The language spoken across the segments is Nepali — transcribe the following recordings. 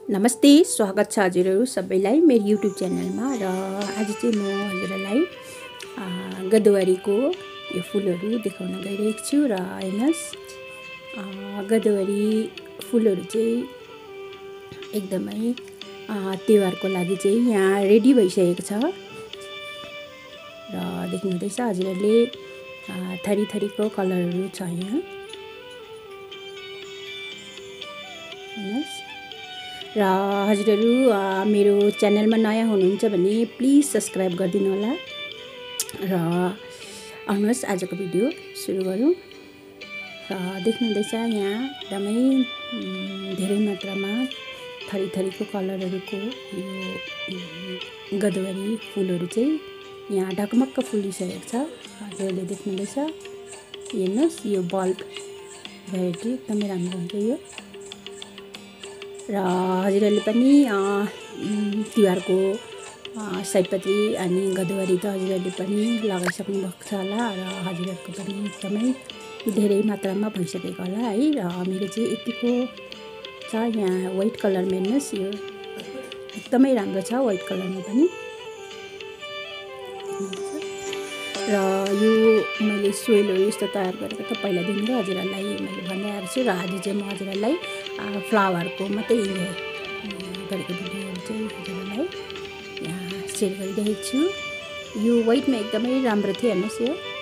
नमस्ते, स्वागत छ हजुरहरू सबैलाई मेरो युट्युब च्यानलमा। र आज चाहिँ म हजुरहरूलाई गदवरीको यो फुलहरू देखाउन गइरहेको छु। र हेर्नुहोस्, गदवरी फुलहरू चाहिँ एकदमै तिहारको लागि चाहिँ यहाँ रेडी भइसकेको छ। र देख्नुहुँदैछ हजुरहरूले थरी थरीको कलरहरू छ यहाँ, हेर्नुहोस्। र हजुरहरू मेरो च्यानलमा नयाँ हुनुहुन्छ भने प्लिज सब्सक्राइब गरिदिनु होला। र आउनुहोस् आजको भिडियो सुरु गरौँ। र देख्नुहुँदैछ यहाँ एकदमै धेरै मात्रामा थरी थरीको कलरहरूको यो गदवरी फुलहरू चाहिँ यहाँ ढकमक्क फुलिसकेको छ। हजुरहरूले देख्नुहुँदैछ, हेर्नुहोस् यो बल्ब भेराइटी एकदमै राम्रो हुन्छ यो। र हजुरहरूले पनि तिहारको सयपत्री अनि गदवरी त हजुरहरूले पनि लगाइसक्नु भएको छ होला। र हजुरहरूको पनि एकदमै धेरै मात्रामा भइसकेको होला है। र मेरो चाहिँ यतिको छ यहाँ व्हाइट कलरमा, हेर्नुहोस् यो एकदमै राम्रो छ व्हाइट कलरमा पनि। र यो मैले सोइलहरू यस्तो तयार गरेको त पहिलादेखिको हजुरहरूलाई मैले भन्दै आएको छु। र आज चाहिँ म हजुरहरूलाई फ्लावरको मात्रै इन्जोय गरेको भिडियोहरू चाहिँ हजुरहरूलाई यहाँ सेयर गरिरहेको छु। यो व्हाइटमा एकदमै राम्रो थियो, हेर्नुहोस्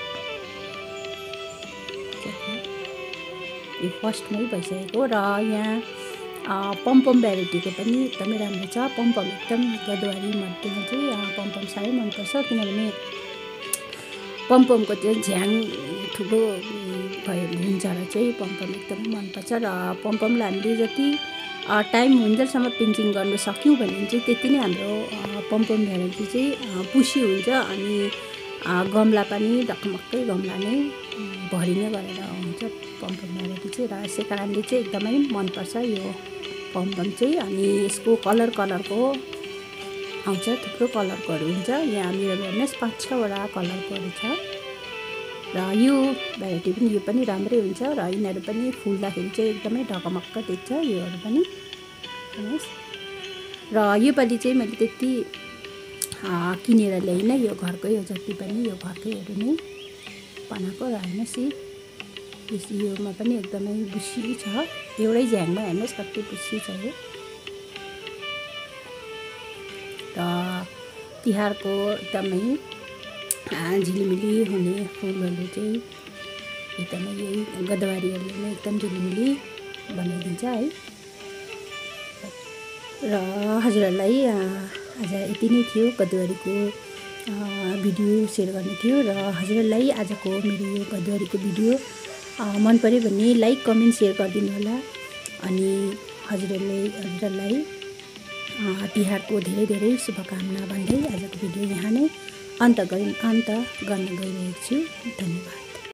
यो फर्स्टमै भइसकेको। र यहाँ पमपम भेराइटीको पनि एकदमै राम्रो छ। पमपम एकदम गदवरी मध्येमा चाहिँ पमपम साह्रै मनपर्छ, किनभने पमपमको त्यो झ्याङ ठुलो भयो हुन्छ र चाहिँ पमपम एकदमै मनपर्छ। र पमपमलाई हामीले जति टाइम हुन्जेलसम्म पेन्टिङ गर्नु सक्यौँ भने चाहिँ त्यति नै हाम्रो पमपम भेराइटी चाहिँ पुसी हुन्छ। अनि गमला पनि ढकमक्कै गमला नै भरिने गरेर हुन्छ पमपम भेराइटी चाहिँ। र यसै कारणले चाहिँ एकदमै मनपर्छ यो पमपम चाहिँ। अनि यसको कलरको आउँछ, थुप्रो कलरकोहरू हुन्छ। यहाँ मेरो हेर्नुहोस् 5-6वटा कलरकोहरू छ। र यो भेराइटी पनि यो पनि राम्रै हुन्छ। र यिनीहरू पनि फुल्दाखेरि चाहिँ एकदमै ढकमक्क देख्छ योहरू पनि, हेर्नुहोस्। र योपालि चाहिँ मैले त्यति किनेर ल्याइनँ, यो घरकै हो, जति पनि यो घरकैहरू नै बनाएको। र हेर्नुहोस् योमा पनि एकदमै बुस्सी छ, एउटै झ्याङमा हेर्नुहोस् कति बुस्सी छ यो। र तिहारको एकदमै झिलिमिली हुने फुलहरू चाहिँ एकदमै यही गदवरीहरूले नै एकदम झिलिमिली बनाइदिन्छ है। र हजुरहरूलाई आज यति नै थियो, गदवरीको भिडियो सेयर गर्ने थियो। र हजुरहरूलाई आजको मेरो यो गदवरीको भिडियो मन पर्यो भने लाइक कमेन्ट सेयर गरिदिनु होला। अनि हजुरहरूलाई तिहारको धेरै धेरै शुभकामना भन्दै आजको भिडियो यहाँ नै अन्त गर्न गइरहेको छु। धन्यवाद।